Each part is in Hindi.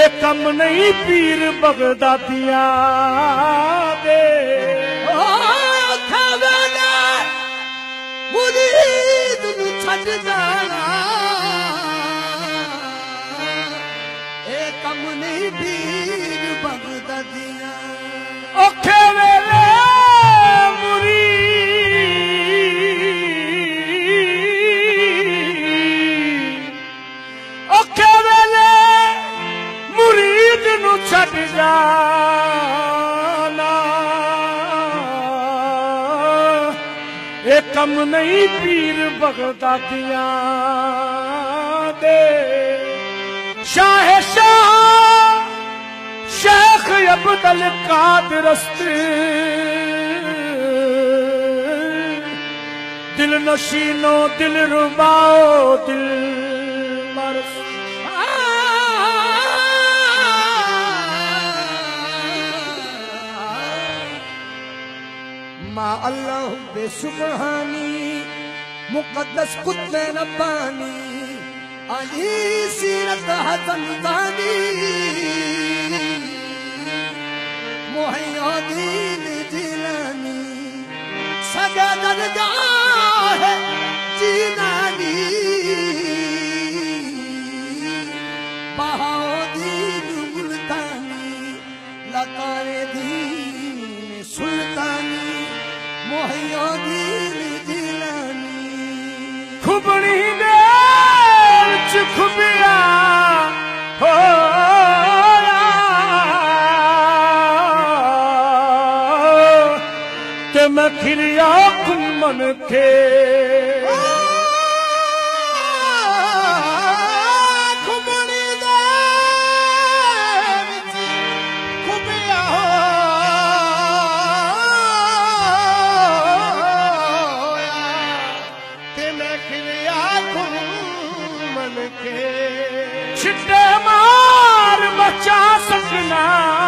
कम नहीं पीर बगदादिया दे मुरीद नू छड्ड जाना ए कम नहीं पीर बगदादिया औखे वेले छट जाना ये कम नहीं पीर बगदादिया दे शाह शेख अब्दुल कादिर दिल नशीनो दिल रुबाओ दिल मरस मा अल्लाह बेसुबहानी मुकद्दस कुत्ते रब्बानी अली सीरत हसन दानी मुहय्यिद्दीन जिलानी सगा दरगाह जीलानी बहाउद्दीन मुल्तानी लतारे दीन सुल्तानी मुहय्यिद्दीन जिलानी खुबड़ी दे खुबिया हो ते मैं खिरिया घुमन थे छिट्टे मार बचा सकना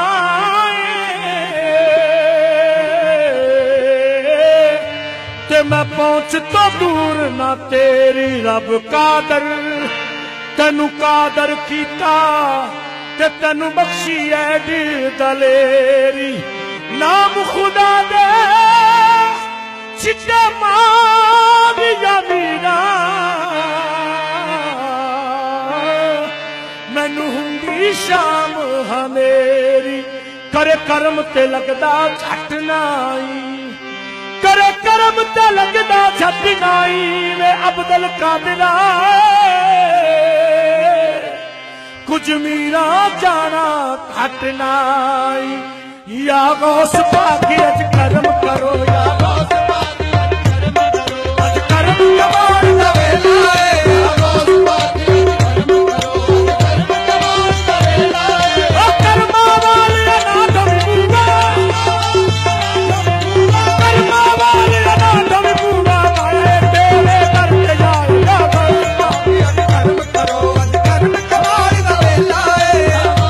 ते मैं पहुंच तो दूर ना तेरी रब कादर तेनू कादर कीता ते तेनू बख्शी ऐडी दलेरी नाम खुदा दे छिट्टे मार या मीरा मैनू हुंदी शाम हमेरी करे कर्म ते लगदा झट नाई करे कर्म ते लगदा झट नाई वे अब्दुल कादिरा कुछ मीरा जाना घट नाई या गौस पाके अज कर्म करो या गौस पाके अज कर्म करो अज कर्म कमाल दा वेला है या गौस पाके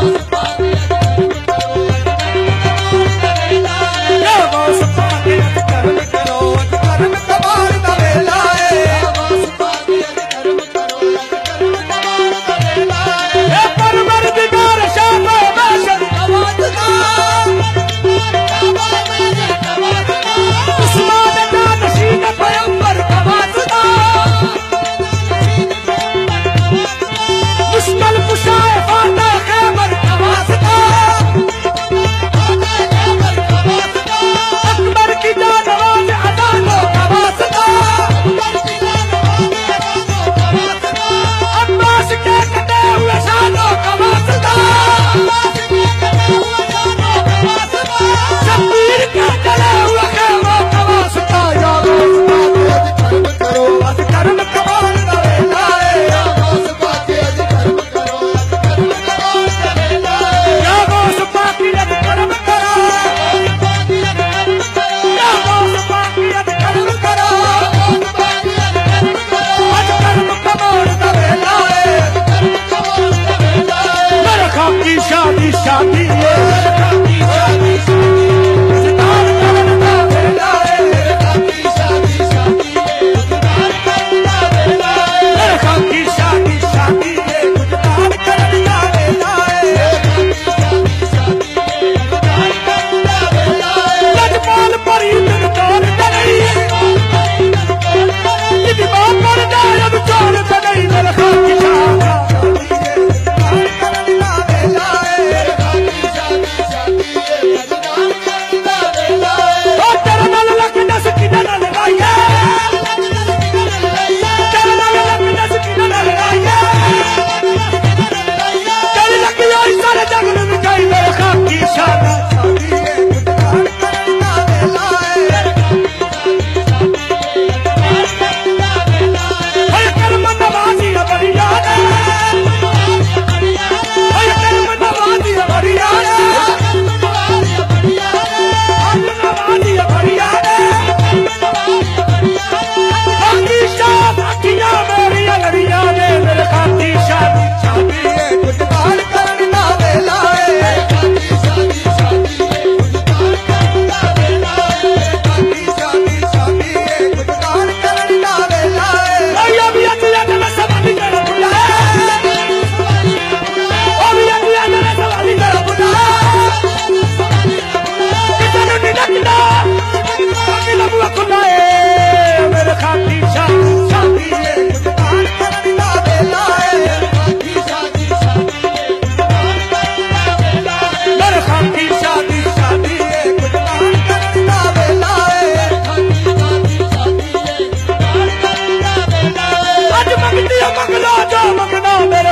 कर्म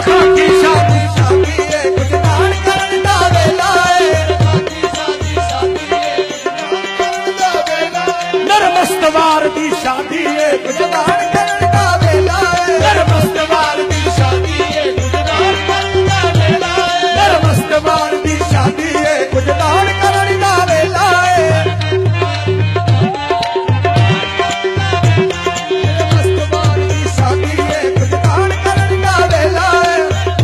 खाकी शादी शादी है कुछ दान करने दा वेला है मेरे मस्तवार दी शादी है कुछ दान करने दा वेला है मेरे मस्तवार दी शादी है मेरे मस्तवार दी शादी है कुछ दान करने दा वेला है मस्तवार दी शादी है कुछ दान करने दा वेला है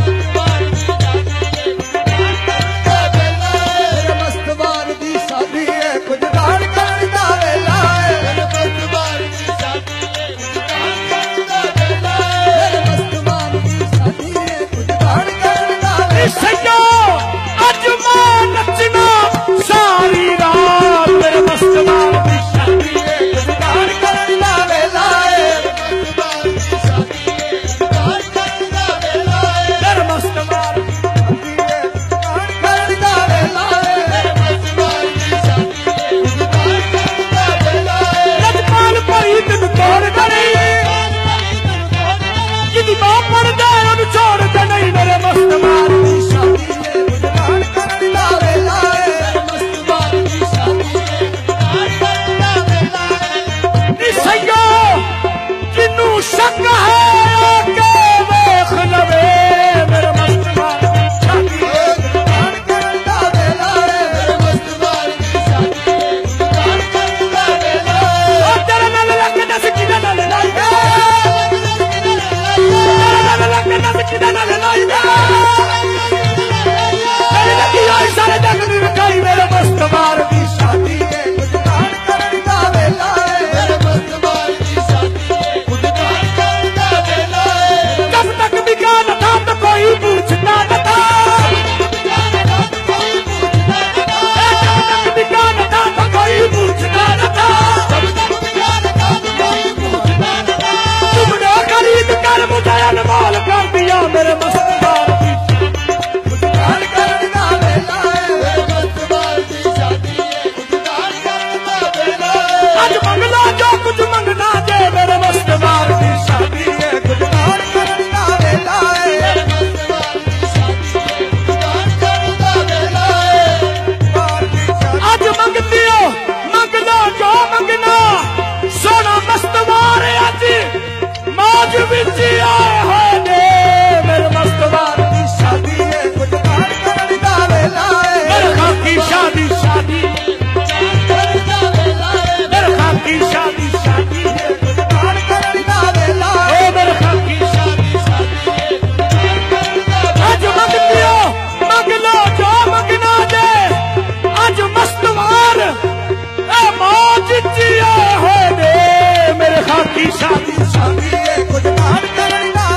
मस्तवार दी शादी है कुछ दान करने दा वेला है मस्तवार दी शादी है कुछ दान करने दा सैया अज मैं नचना सारी रात मेरे मस्तवार दी शादी है कुछ दान करने दा वेला है मेरे मस्तवार दान करने दा वेला है लजपाल भाई तेन तोड़ गई जिदी मां पड़ जाए उन्हें छोड़ दे नहीं मेरे मस्तवार दी शादी है कुछ दान करने दा वेला है मस्तवार दी शादी है सैया जिन्नू शक है आके वेख लवे मेरे मस्तवार दी शादी है दान करने दा वेला है मस्तवार दी शादी है दान करने दा वेला है ओ तेरे नाल लग दस किदा नाल लाई गे तेरे नाल लग दस किदा नाल लाई गे मेरी लगी आई सारे जग दी विखाई मेरे मस्तवार दी शादी है कुछ दान करने दा वेला है मस्तवार दी शादी है कुछ दान करने दा वेला है जब तक बिका न था तो कोई पूछता न था जब तक बिका न था तो कोई पूछता न था तुमने खरीद कर मुझे अनमोल कर दिया मेरे मस्तवार दी कुछ दान करने दा वेला है मस्तवार दी शादी है कुछ दान करने दा वेला है आज मंगला जो कुछ मंगना दे मेरे मस्तवार दी शादी है कुछ दान करने दा वेला है मस्तवार दी शादी है कुछ दान करने दा वेला है मस्तवार दी शादी आज मंगती हो मंग लो जो मंगना सोना मस्तवार आज मौज विच आए होए ने मेरे मस्तवार दी शादी है कुछ दान करने दा वेला है मेरे खाकी शादी शादी करने दा वेला है मेरे खाकी शादी शादी है कुछ दान करने दा वेला ओ है मेरे खाकी शादी आज मंगती हो मंग लो जो मंगना दे आज मस्तवार ए मौज जिया होए ने मेरे खाकी शादी शादी है कुछ दान करने दा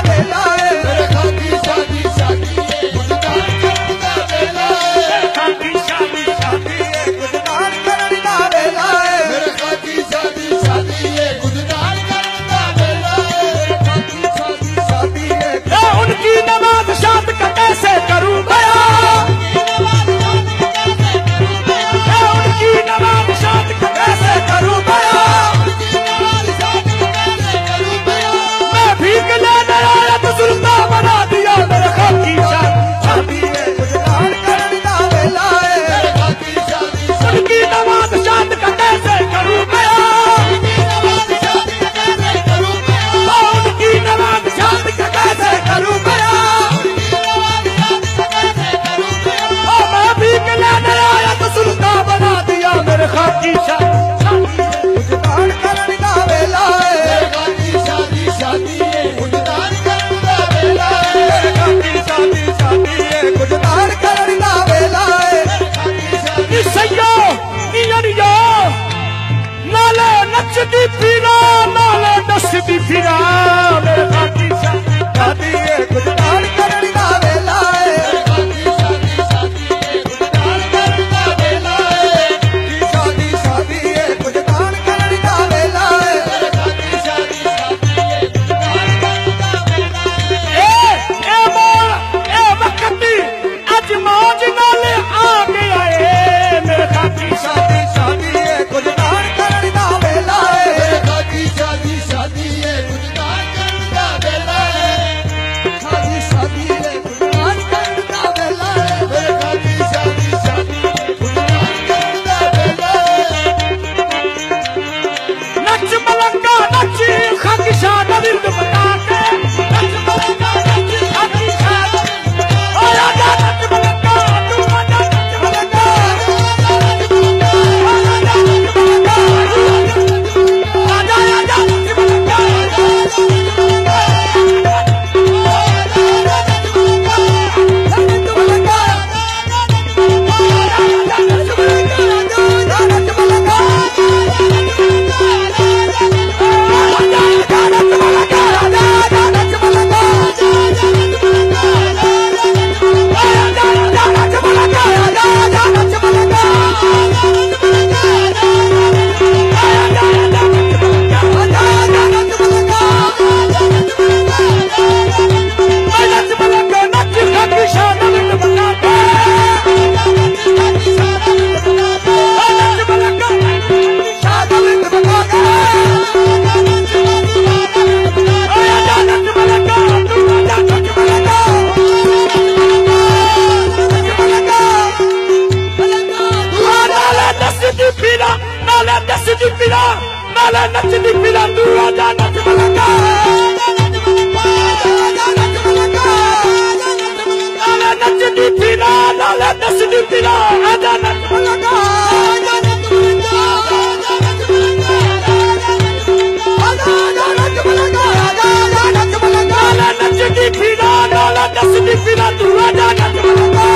पीरा तू राजा नच मलंगा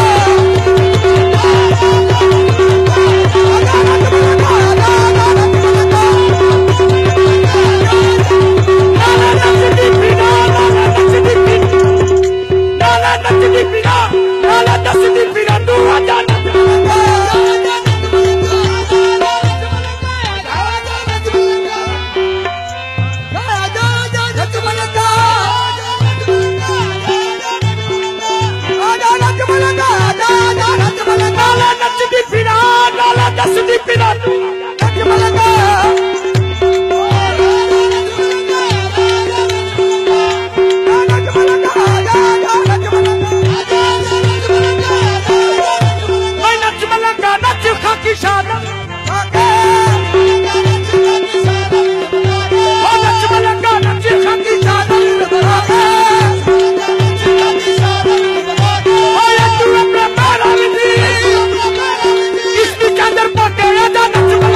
इसके अंदर पके राजा नच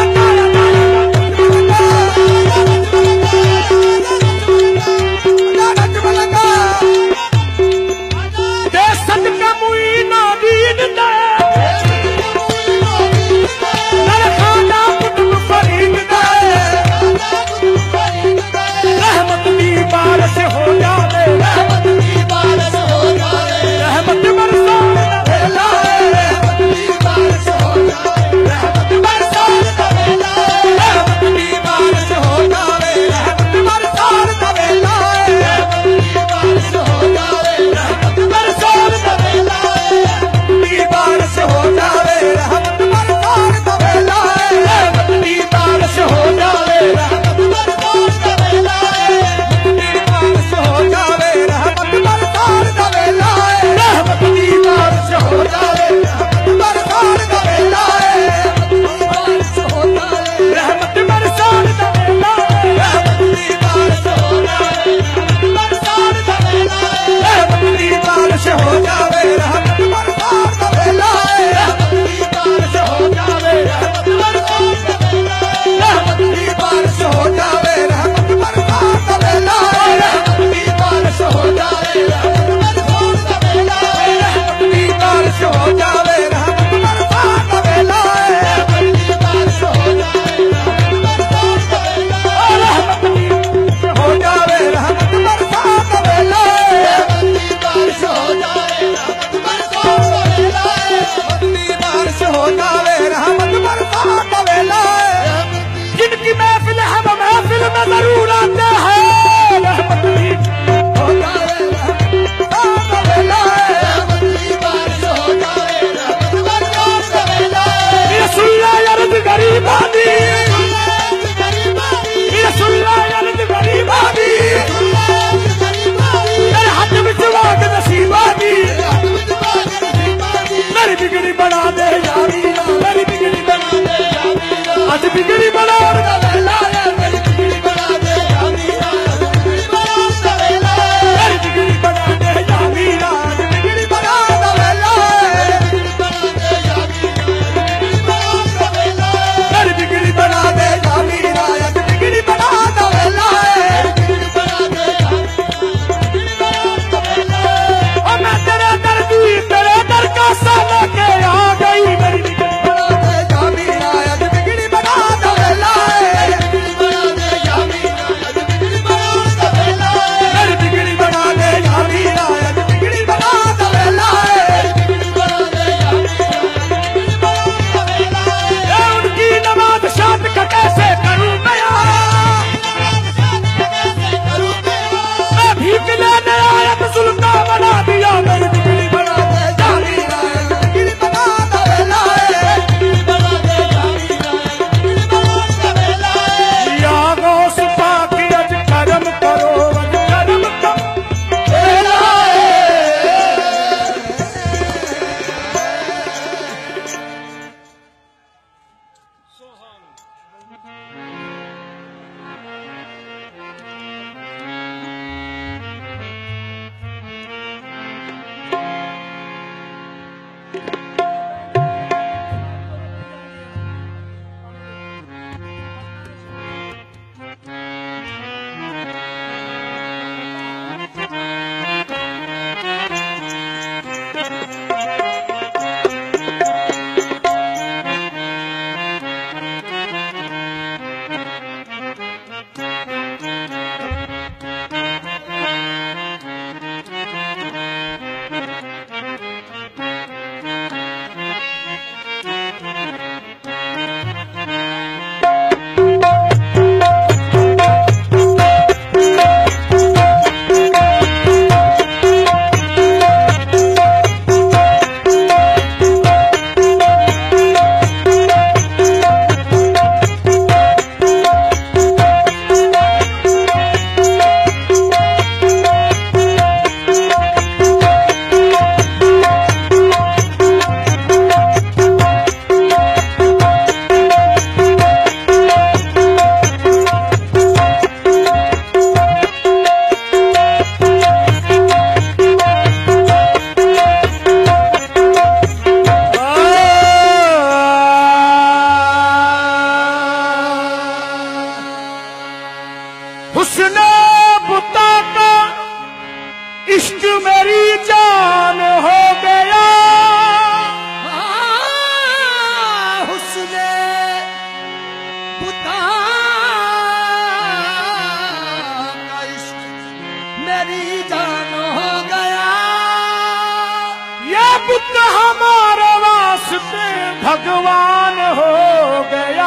बुद्ध हमारे वास्ते भगवान हो गया।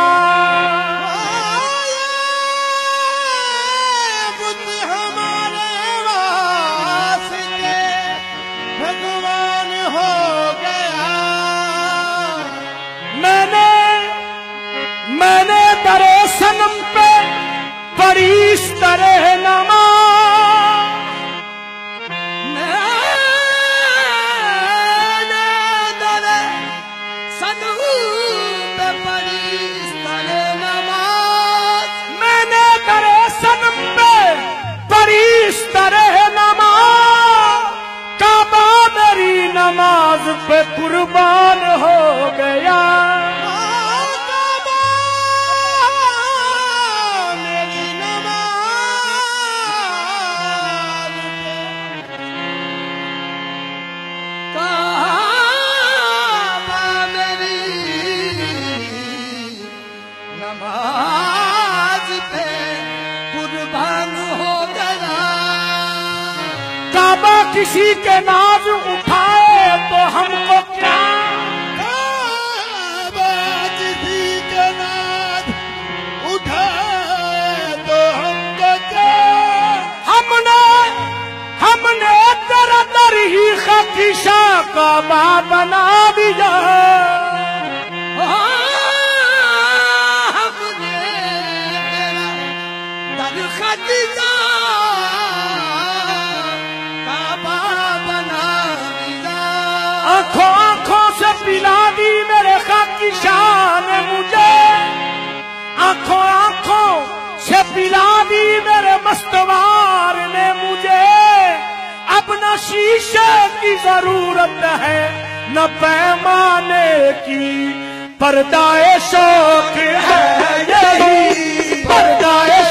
बुद्ध हमारे वास्ते भगवान हो गया। मैंने तेरे सनम पे पढ़ी इस तरह नमाज, मैंने तेरे सनम पे पढ़ी इस तरह नमाज। मैंने तेरे सनम पे पढ़ी इस तरह नमाज, काबा मेरी नमाज पे कुर्बान हो गया। नमाज पे कुर्बान हो गया। काबा किसी के नाज उठाए तो हमको क्या, काबा किसी के नाज उठाए तो हमको क्या। हमने तेरा दर ही खदीशा काबा बना दिया। खदीजा काबा बना दिया। आंखों आंखों से पिला दी मेरे खाकी शाह ने मुझे, आंखों आंखों से पिला दी मेरे मस्तवार ने मुझे। अब न शीशे की जरूरत है न पैमाने की, पर्दाए शौक है यही पर्दाए